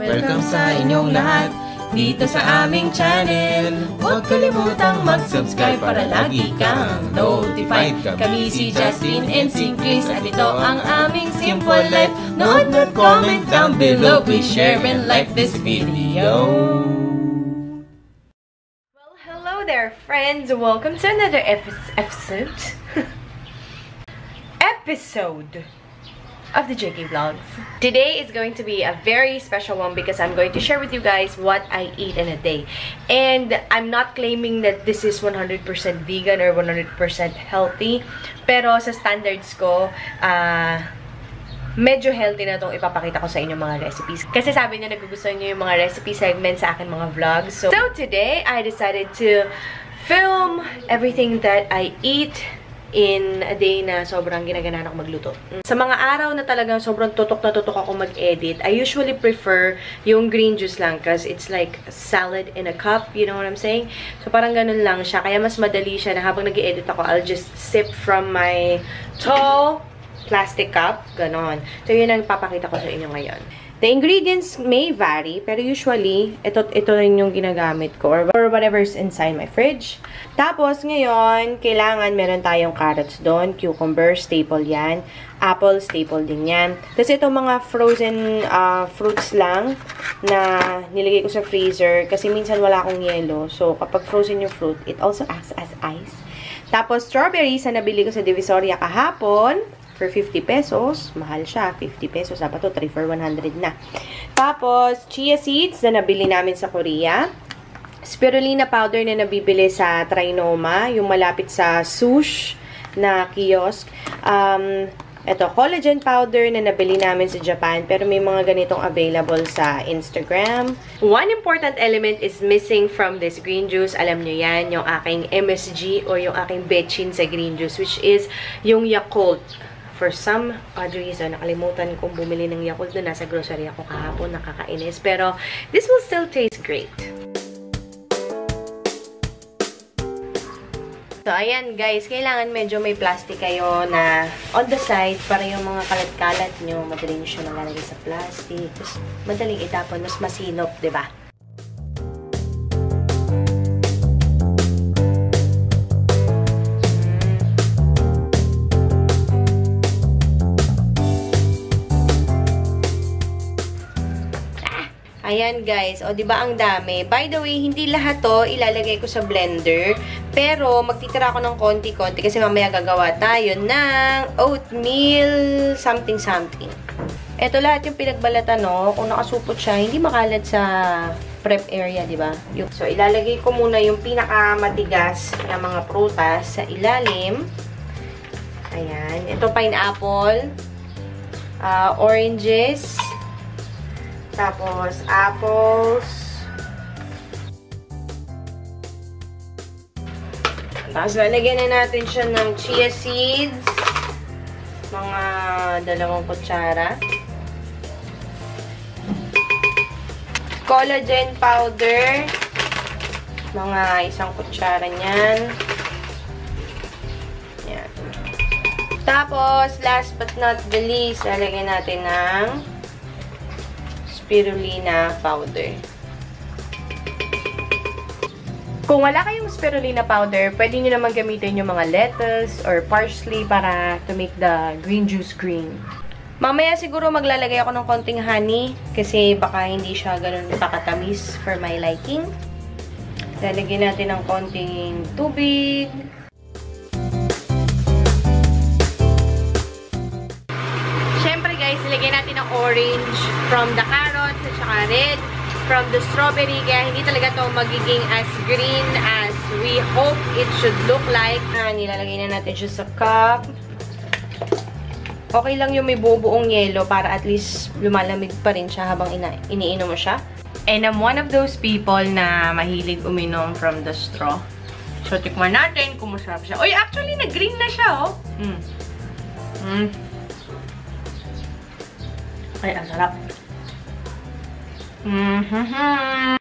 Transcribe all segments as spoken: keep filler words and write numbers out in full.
Welcome sa inyong lahat dito sa aming channel. Huwag kalimutang mag-subscribe para lagi kang notified. Kami si Justin and si Chris at ito ang aming Simple Life. Nood at comment down below. Please share and like this video. Well, hello there friends. Welcome to another episode. episode. of the J K Vlogs. Today is going to be a very special one because I'm going to share with you guys what I eat in a day. And I'm not claiming that this is one hundred percent vegan or one hundred percent healthy. Pero sa standards ko, uh, medyo healthy na itong ipapakita ko sa inyo mga recipes. Kasi sabi niyo nagugustuhan niyo yung mga recipe segment sa akin mga vlogs. So, so today, I decided to film everything that I eat in a day na sobrang ginaganan ako magluto. Sa mga araw na talagang sobrang tutok na tutok ako mag-edit, I usually prefer yung green juice lang kasi it's like salad in a cup, you know what I'm saying? So parang ganun lang siya, kaya mas madali siya na habang nag-edit ako, I'll just sip from my tall plastic cup, ganon. So yun ang papakita ko sa inyo ngayon. The ingredients may vary, pero usually, ito, ito rin yung ginagamit ko or, or whatever's inside my fridge. Tapos, ngayon, kailangan meron tayong carrots doon, cucumber, staple yan. Apple, staple din yan. Tapos, itong mga frozen uh, fruits lang na nilagay ko sa freezer kasi minsan wala akong yelo. So, kapag frozen yung fruit, it also acts as ice. Tapos, strawberries na nabili ko sa Divisoria kahapon. For fifty pesos. Mahal siya. fifty pesos. Dapat to three for one hundred na. Tapos, chia seeds na nabili namin sa Korea. Spirulina powder na nabibili sa Trinoma. Yung malapit sa Sush na kiosk. Um, ito, collagen powder na nabili namin sa Japan. Pero may mga ganitong available sa Instagram. One important element is missing from this green juice. Alam nyo yan, yung aking M S G or yung aking betchin sa green juice, which is yung Yakult. For some odd reason, nakalimutan kong bumili ng Yakult doon. Nasa grocery ako kahapon, nakakainis. Pero, this will still taste great. So, ayan guys, kailangan medyo may plastic kayo na on the side para yung mga kalat-kalat nyo, madali nyo siya nalalagay sa plastic. Tapos, madaling itapon, mas masinop, diba? Ayan guys, o diba ang dami. By the way, hindi lahat to ilalagay ko sa blender, pero magtitira ako ng konti-konti kasi mamaya gagawa tayo ng oatmeal something something. Ito lahat yung pinagbalatan, no? Kung nakasupot siya, hindi makalat sa prep area, diba? So, ilalagay ko muna yung pinakamatigas na mga prutas sa ilalim. Ayan. Ito pineapple, uh, oranges, tapos, apples. Tapos, lalagyan na natin siya ng chia seeds. Mga dalawang kutsara. Collagen powder. Mga isang kutsara niyan. Yan. Tapos, last but not the least, lalagyan natin ng spirulina powder. Kung wala kayong spirulina powder, pwede nyo naman gamitin yung mga lettuce or parsley para to make the green juice green. Mamaya siguro maglalagay ako ng konting honey kasi baka hindi siya ganun pakatamis for my liking. Lalagyan natin ng konting tubig. Ilagay natin ang orange from the carrots at saka red from the strawberry. Kaya hindi talaga to magiging as green as we hope it should look like. Ah, nilalagay na natin siya sa cup. Okay lang yung may bubuong yelo para at least lumalamig pa rin siya habang ina iniinom mo siya. And I'm one of those people na mahilig uminom from the straw. So, tikman natin kung masarap siya. Uy, actually, nag-green na siya, oh. Mm. Mm. Ay, ang sarap. Mm-hmm.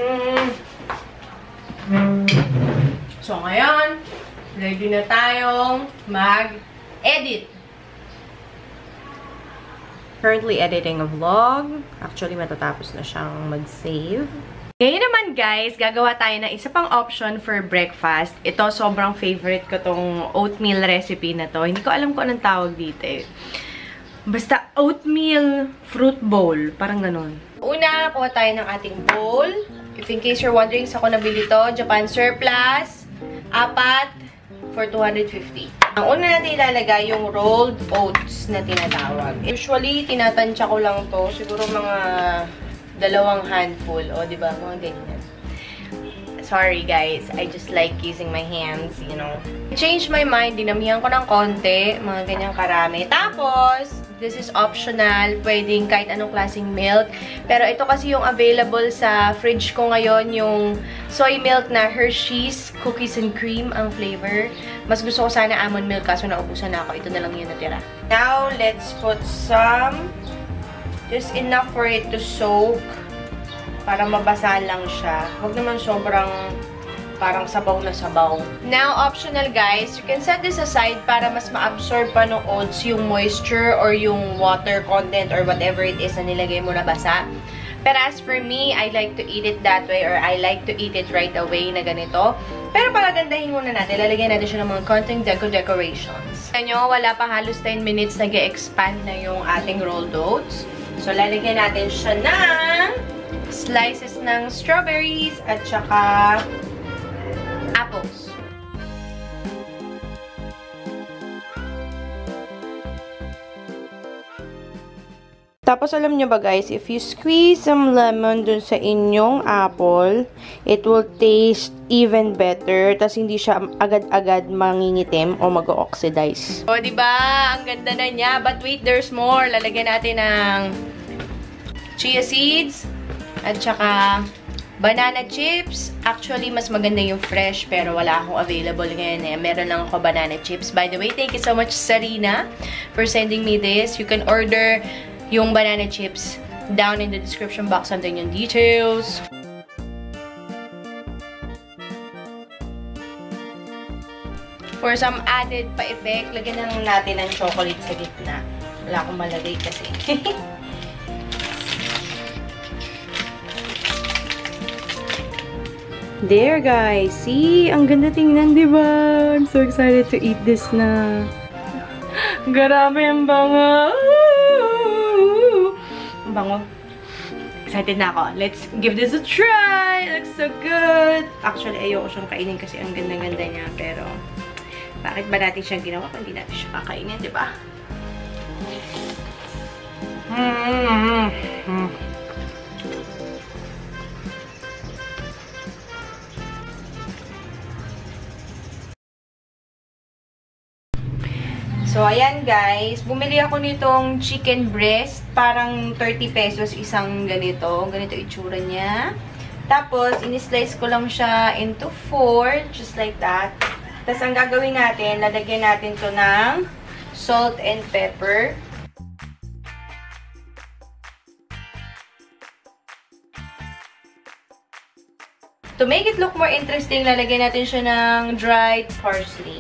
Mm. So, ngayon, ready na tayong mag-edit. currently editing a vlog. Actually, matatapos na siyang mag-save. Ngayon naman guys, gagawa tayo ng isa pang option for breakfast. Ito, sobrang favorite ko tong oatmeal recipe na to. Hindi ko alam kung anong tawag dito eh. Basta oatmeal fruit bowl. Parang ganun. Una, kuha tayo ng ating bowl. If in case you're wondering, sa ko nabili to, Japan Surplus. Apat for two hundred fifty. Ang una natin ilalagay yung rolled oats na tinatawag. Usually, tinatansya ko lang to. Siguro mga dalawang handful. O, diba? Mga ganyan. Sorry, guys. I just like using my hands, you know. I changed my mind. Dinamihan ko ng konti. Mga ganyang karami. Tapos, this is optional. Pwedeng kahit anong klaseng milk. Pero ito kasi yung available sa fridge ko ngayon. Yung soy milk na Hershey's Cookies and Cream ang flavor. Mas gusto ko sana almond milk kaso naubusan na ako. Ito na lang yung natira. Now, let's put some... just enough for it to soak. Para mabasa lang siya. Huwag naman sobrang parang sabaw na sabaw. Now, optional guys, you can set this aside para mas ma-absorb pa ng oats yung moisture or yung water content or whatever it is na nilagay mo na basa. Pero as for me, I like to eat it that way or I like to eat it right away na ganito. Pero pagagandahin muna natin. Lalagyan natin siya ng mga konting deco-decorations. Kaya nyo, wala pa halos ten minutes nag-e-expand na yung ating rolled oats. So, lalagyan natin siya ng slices ng strawberries at saka apples. Tapos, alam nyo ba guys, if you squeeze some lemon dun sa inyong apple, it will taste even better. Tapos, hindi siya agad-agad mangingitim o mag-oxidize. O, diba? Ang ganda na niya. But wait, there's more. Lalagyan natin ng chia seeds at saka banana chips. Actually, mas maganda yung fresh pero wala akong available ngayon eh. Meron lang ako banana chips. By the way, thank you so much, Sarina, for sending me this. You can order yung banana chips down in the description box under yung details. For some added pa-effect, lagyan na natin ng chocolate sa gitna. Wala akong malagay kasi. There guys, see? Ang ganda tingnan, diba? I'm so excited to eat this na. Grabe ang bango! Ang bango. Excited na ako. Let's give this a try! It looks so good! Actually, ayoko siyang kainin kasi ang ganda-ganda niya. Pero, bakit ba natin siyang ginawa kung hindi natin siya kakainin, diba? Mm-hmm. So, ayan guys. Bumili ako nitong chicken breast. Parang thirty pesos isang ganito. Ganito itsura niya. Tapos, in-slice ko lang siya into four. Just like that. Tapos, ang gagawin natin, lalagyan natin to ng salt and pepper. To make it look more interesting, lalagyan natin siya ng dried parsley.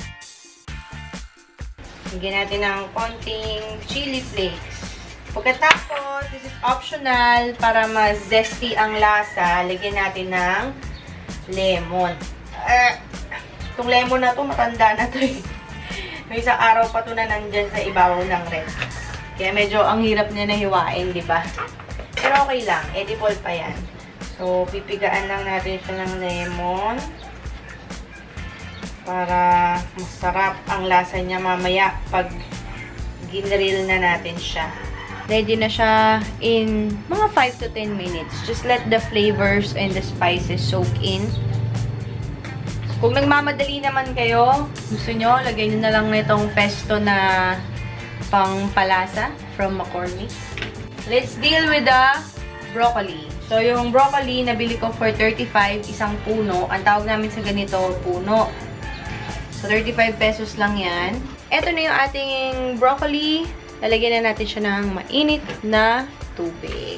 Lagyan natin ng konting chili flakes. Pagkatapos, this is optional para mas zesty ang lasa. Lagyan natin ng lemon. Uh, itong lemon na to, matanda na to eh. May isang araw pa to na nandyan sa ibabaw ng ref. Kaya medyo ang hirap niya na hiwain, di ba? Pero okay lang. Edible pa yan. So, pipigaan lang natin siya ng lemon. Para masarap ang lasa niya mamaya pag ginrill na natin siya. Ready na siya in mga five to ten minutes. Just let the flavors and the spices soak in. Kung nagmamadali naman kayo, gusto nyo, lagay nyo na lang nitong pesto na pang palasa from McCormick. Let's deal with the broccoli. So, yung broccoli, nabili ko for thirty-five, isang puno. Ang tawag namin sa ganito, puno. So, thirty-five pesos lang yan. Ito na yung ating broccoli. Lalagyan na natin siya ng mainit na tubig.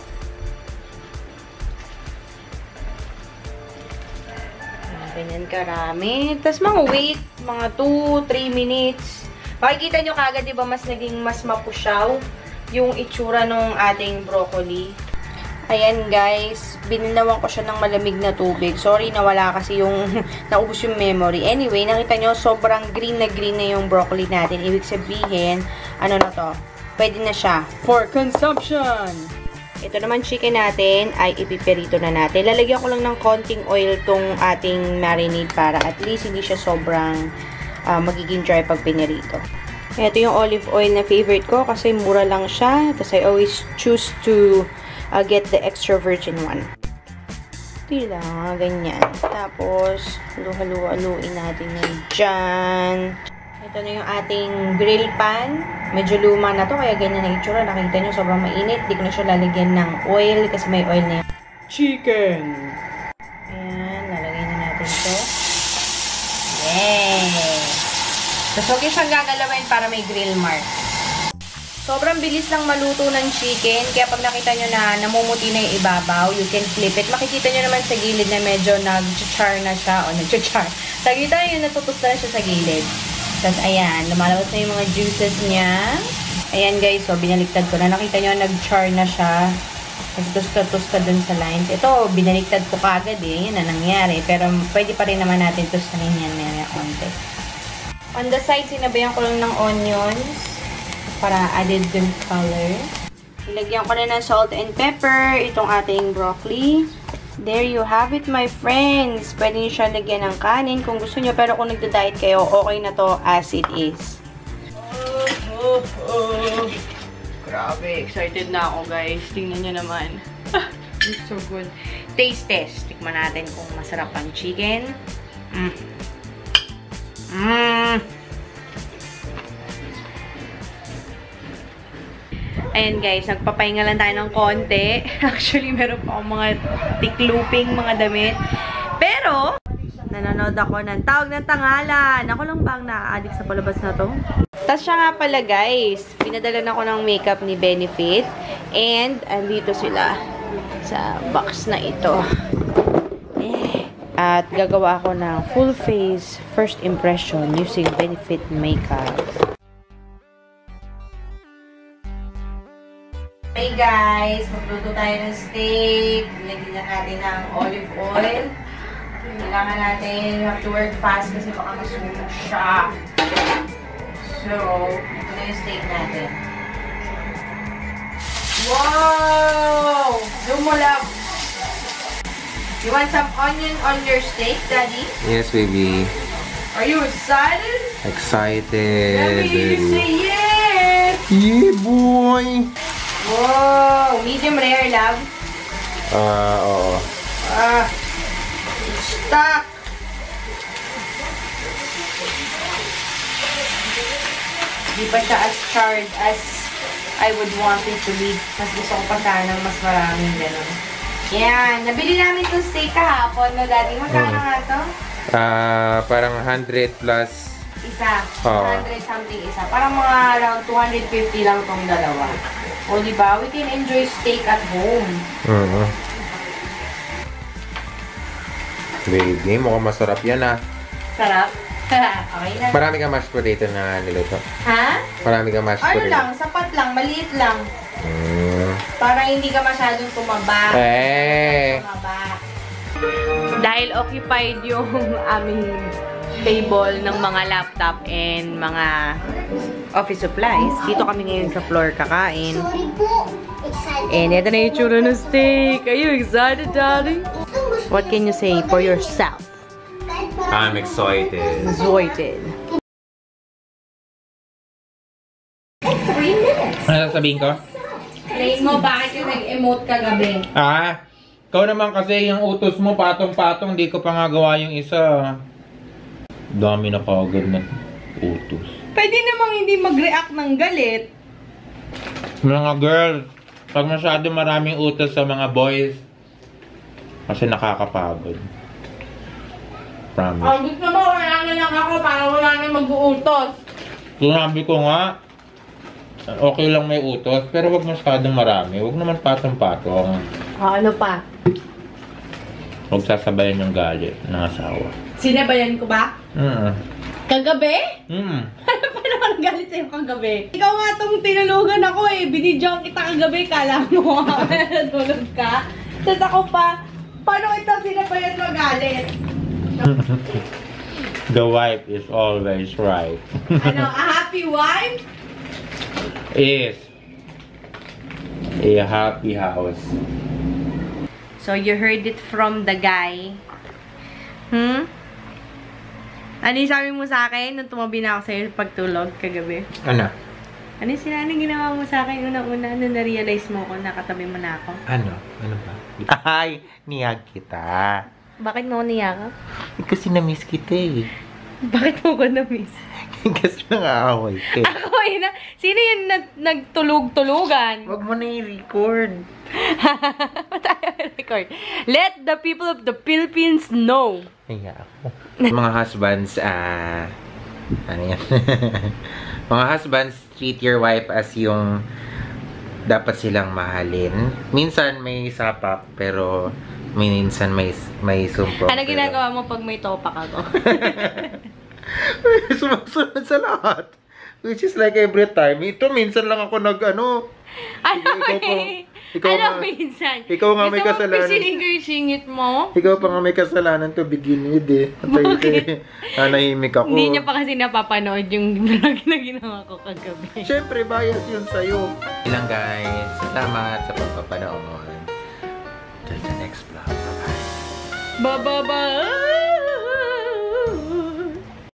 Ganyan karami. Tapos, mga wait, mga two to three minutes. Makikita nyo kagad, di ba, mas naging mas mapusyaw yung itsura ng ating broccoli. Ayan guys, bininawan ko siya ng malamig na tubig. Sorry, nawala kasi yung, naubos yung memory. Anyway, nakita nyo, sobrang green na green na yung broccoli natin. Ibig sabihin, ano na to, pwede na siya for consumption. Ito naman chicken natin ay ipiperito na natin. Lalagyan ko lang ng konting oil tong ating marinade para at least hindi siya sobrang uh, magiging dry pag pinirito. Ito yung olive oil na favorite ko kasi mura lang siya. Tapos I always choose to uh, get the extra virgin one. Ito lang, ganyan. Tapos, halu-halu-haluin natin yan dyan. Ito na yung ating grill pan. Medyo luma na to, kaya ganyan na itsura. Nakita nyo, sobrang mainit. Di ko na siya lalagyan ng oil kasi may oil na yung chicken. Ayan, lalagay na natin ito. Yay! Tapos, okay siyang gagalawin para may grill mark. Sobrang bilis lang maluto ng chicken. Kaya pag nakita nyo na namumuti na yung ibabaw, you can flip it. Makikita nyo naman sa gilid na medyo nag-char na siya. O, nag-char. Nakikita nyo yung natutos na siya sa gilid. Tapos, ayan. Lumalabas na yung mga juices niya. Ayan, guys. So, binaliktad ko na. Nakita nyo, nag-char na siya. Tapos, tusta-tusta dun sa lines. Ito, binaliktad ko kagad eh. Yan na nangyari. Pero, pwede pa rin naman natin tustahin yan. May konti. On the side, sinabayan ko lang ng onions para added good color. Ilagyan ko na ng salt and pepper itong ating broccoli. There you have it, my friends. Pwede nyo siya lagyan ng kanin kung gusto nyo. Pero kung nagda-diet kayo, okay na to as it is. Oh, oh, oh. Grabe, excited na ako, guys. Tingnan nyo naman. It's so good. Taste test. Tikman natin kung masarap ang chicken. Mmm. Mmm. Ayan guys, nagpapahinga lang tayo ng konti. Actually, meron pa akong mga tikluping mga damit. Pero, nanonood ako ng Tawag ng Tangalan. Ako lang ba ang na-addict sa palabas na to? Tapos siya nga pala guys, pinadala na ako ng makeup ni Benefit. And, andito sila sa box na ito. Eh. At gagawa ako ng full face first impression using Benefit makeup. Hey guys, magluto tayo ng steak. Lagyan na natin ng olive oil. Kailangan natin, you have to work fast kasi baka masunog siya. So, ito na yung steak natin. Wow! Lumulab! You want some onion on your steak, Daddy? Yes, baby. Are you excited? Excited. Let me say yes! Yeah, boy! Wow! Medium rare, love. Ah, uh, oo. Ah! Stuck! Di pa siya as charred as I would want it to be. Mas gusto ko pa sana mas maraming gano'n. Yan. Nabili namin itong steak kahapon, no, Daddy? Magkano Hmm. nga to? Ah, uh, parang one hundred plus. Isa. Oh. one hundred something isa. Parang mga around two hundred fifty lang tong dalawa. O, diba? We can enjoy steak at home. Uh-huh. Baby, mukhang masarap yan ah. Sarap. Okay lang. Marami kang mashed potato na niluto. Ha? Marami kang mashed Ano potato. lang, sapat lang, maliit lang. Mm. Para hindi ka masyadong tumaba. Eh. Tumaba. Dahil occupied yung aming table ng mga laptop and mga office supplies, dito kami ngayon sa floor kakain. Sorry po. Excited. And ito na yung tsura ng steak. Are you excited, darling? What can you say for yourself? I'm excited. Excited. Three minutes. Ano sasabihin ko? Rain mo, bakit yung nag-emote kagabi? Ah, ikaw naman kasi yung utos mo, patong-patong, di ko pa nga gawa yung isa. Dami na kagad na utos. Pwede namang hindi mag-react ng galit. Mga girls, pag masyado maraming utos sa mga boys, kasi nakakapagod. Promise. Ang gusto mo, wala na lang ako para wala na mag-uutos. Sinabi ko nga, okay lang may utos, pero wag masyadong marami. Wag naman patong-patong. Ah, ano pa? Huwag sasabayan yung galit ng asawa. Sinabayan ko ba? Mm. Kagabi? Mm. Ano pa naman ako nagalit sa'yo kagabi? Ikaw nga itong tinulugan ako eh. Binidyoan kita kagabi. Kala mo natulog ka. Tapos ako pa, paano kita sinabayan magalit? The wife is always right. Ano, a happy wife? Is a happy house. So, you heard it from the guy. Hmm? Ano yung sabi mo sa akin nung tumabi na ako sa'yo pagtulog kagabi? Ano? Ano yung sila anong ginawa mo sa akin una-una nung na-realize mo ko nakatabi mo na ako? Ano? Ano ba? Ay, niyag kita. Bakit mo ako niyakap? Kasi na-miss kita eh. Bakit mo ko na-miss? Kasi nang-aaway ka. Ako eh na. Sino yung nag- nagtulog-tulugan? Wag mo na i-record. Tayo record. Let the people of the Philippines know. Kaya ako. Mga husbands, ah... ano yan? Mga husbands, treat your wife as yung dapat silang mahalin. Minsan may sapak, pero minsan may may sumpong. Ano ginagawa mo pag may topak ako? Sumusunod sa lahat. Which is like every time. Ito, minsan lang ako nag, ano... Ano ikaw pa, ikaw ano nga, minsan? Ikaw nga may kasalanan. Gusto mo pisingit mo? Ikaw pa nga may kasalanan to begin with eh. Bakit? Nanahimik ako. Hindi niya pa kasi napapanood yung vlog na ginawa ko kagabi. Siyempre, bias yun sa'yo. Ilang guys, salamat sa pagpapanood. Till the next vlog. Bye-bye. Bye-bye!